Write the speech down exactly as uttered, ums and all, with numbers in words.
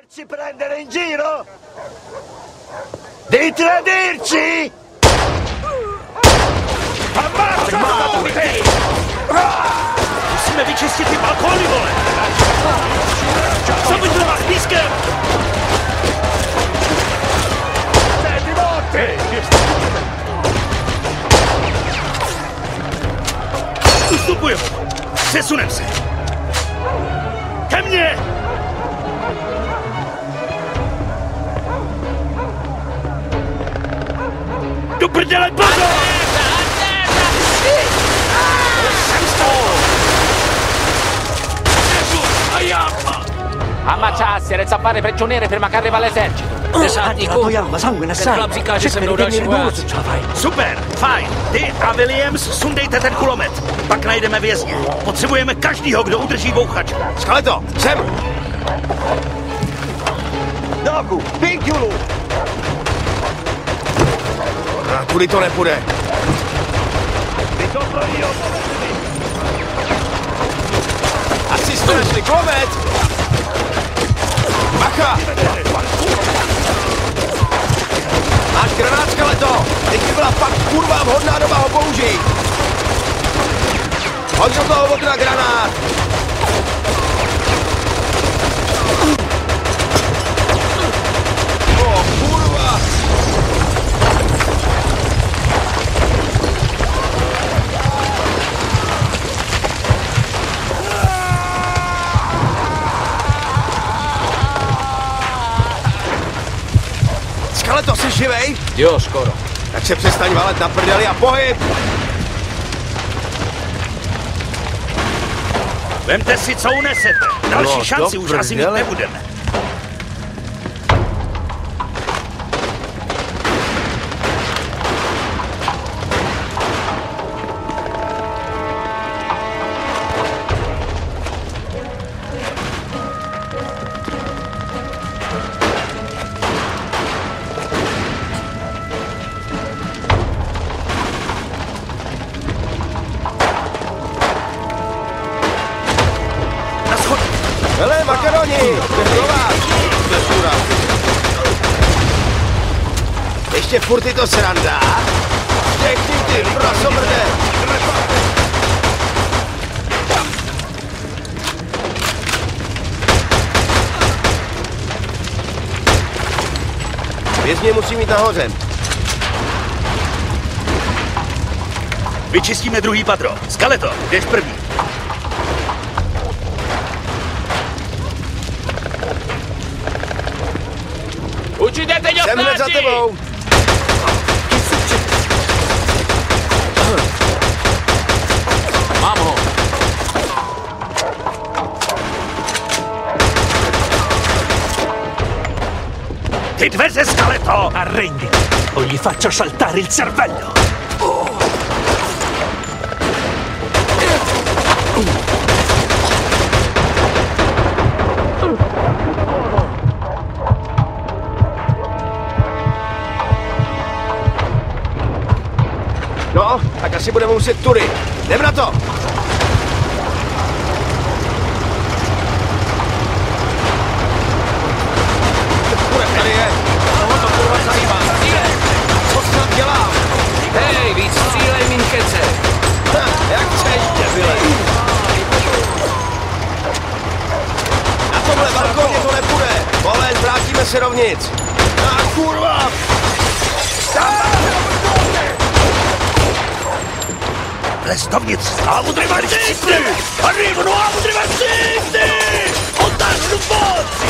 Farci prendere in giro? Di tradirci? Ammazza! Musíme vyčistit ty balkóny, vole! Zabuďte vás pískem! Ty morty! Ustupuju! Přesunem se! Ke mně! Do prdele, pozor! Ammazzarsi, rezzapare prigioniere prima che arriva l'esercito. Desátníku, ten chlap říká, že se mnou další vojáci. Super, fajn. Ty a Williams sundejte ten kulomet. Pak najdeme vězně. Potřebujeme každýho, kdo udrží bouchač. Skaleto, sem! Doku, Pinkulu! A kudy to nepůjde? Asi jste našli kulomet! Bacha! Máš granát, Skaleto! Teď by byla fakt kurva vhodná doba ho použít! Hoď do toho okna granát! O, kurva! Skaleto, jsi živej? Jo, skoro. Tak se přestaň valet na prdeli a pohyb! Vemte si, co unesete. Další No, šanci do už asi mít prdele. nebudeme. Hele, makaroni! Pro vás! Bezura. Ještě furt je to sranda? Všechny ty prasobrde! Vězně musí mít nahoře. Vyčistíme druhý patro. Skaleto, jdeš první. Uccidete gli Jsem hned za ostaggi! tebou! Mám ho. Ty dveře, Skaleto! Arrenditi o gli faccio saltare il cervello! No, tak asi budeme muset tudy. Jdem na to! Kurek, tady je! Toho to kurva zajímá. Co jsi tam dělal? Hej, víc střílej, minkece. Ha, jak chceš, debile. Na tomhle balkoně to nepůjde. Vole, vrátíme se dovnitř. A kurva! Restovnic! Avo tre marzisti! Arrivano, avo tre marzisti! Ottaggio un po'!